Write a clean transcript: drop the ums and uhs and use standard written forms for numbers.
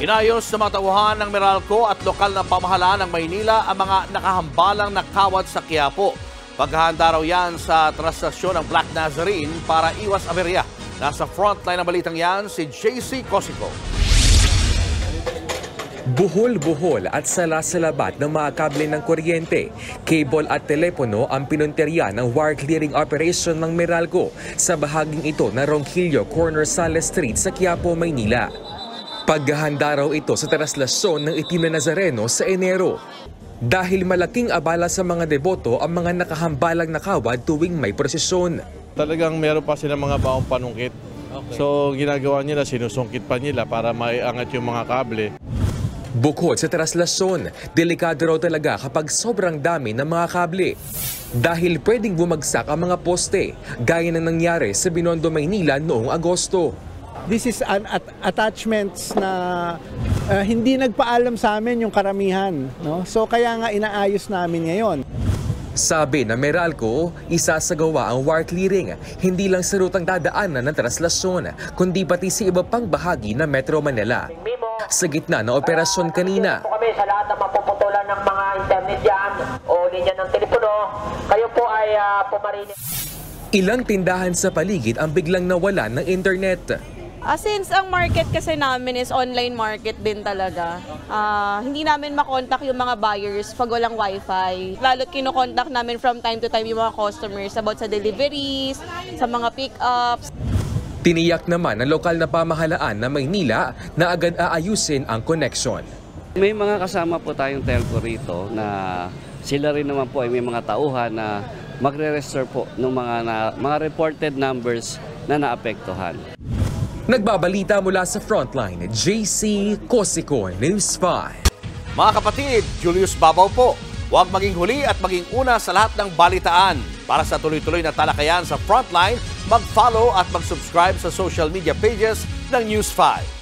Inayos sa mga tauhan ng Meralco at lokal na pamahalaan ng Maynila ang mga nakahambalang nakawad sa Quiapo. Paghahanda raw yan sa translation ng Black Nazarene para iwas aberya. Nasa frontline ng balitang yan si JC Cosico. Buhol-buhol at salasalabat ng mga kable ng kuryente, cable at telepono ang pinunterya ng wire clearing operation ng Meralco sa bahaging ito ng Ronquillo Corner Sales Street sa Quiapo, Maynila. Paghahanda raw ito sa traslasyon ng Itim na Nazareno sa Enero. Dahil malaking abala sa mga deboto ang mga nakahambalang nakawad tuwing may prosesyon. Talagang meron pa silang mga baong panungkit. Okay. So ginagawa nila, sinusungkit pa nila para maiangat yung mga kable. Bukod sa traslasyon, delikado raw talaga kapag sobrang dami ng mga kable. Dahil pwedeng bumagsak ang mga poste, gaya ng nangyari sa Binondo, Maynila noong Agosto. This is an attachments na hindi nagpaalam sa amin yung karamihan. No? So kaya nga inaayos namin ngayon. Sabi ng Meralco, isasagawa ang wire clearing hindi lang sa rutang dadaanan ng traslasyon, kundi pati sa iba pang bahagi ng Metro Manila. Sa gitna ng operasyon kanina, kami sa lahat ng mapuputulan ng mga internet dyan o linya ng telepono, kayo po ay pumarini. Ilang tindahan sa paligid ang biglang nawalan ng internet. Since ang market kasi namin is online market din talaga, hindi namin makontak yung mga buyers pag walang wifi. Lalo't kinokontak namin from time to time yung mga customers about sa deliveries, sa mga pick-ups. Tiniyak naman ng lokal na pamahalaan na Maynila na agad aayusin ang connection. May mga kasama po tayong telco rito na sila rin naman po ay may mga tauhan na magre-restore po ng mga reported numbers na naapektuhan. Nagbabalita mula sa Frontline, JC Cosico, News 5. Mga kapatid, Julius Babaw po. Huwag maging huli at maging una sa lahat ng balitaan. Para sa tuloy-tuloy na talakayan sa Frontline, mag-follow at mag-subscribe sa social media pages ng News 5.